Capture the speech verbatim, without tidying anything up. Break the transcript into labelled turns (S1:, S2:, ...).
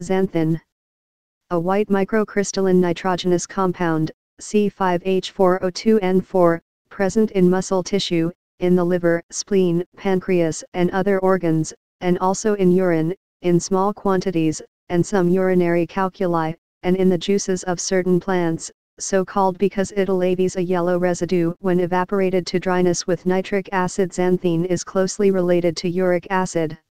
S1: Xanthin. A white microcrystalline nitrogenous compound, C five H four O two N four, present in muscle tissue, in the liver, spleen, pancreas, and other organs, and also in urine, in small quantities, and some urinary calculi, and in the juices of certain plants, so called because it leaves a yellow residue when evaporated to dryness with nitric acid. Xanthin is closely related to uric acid.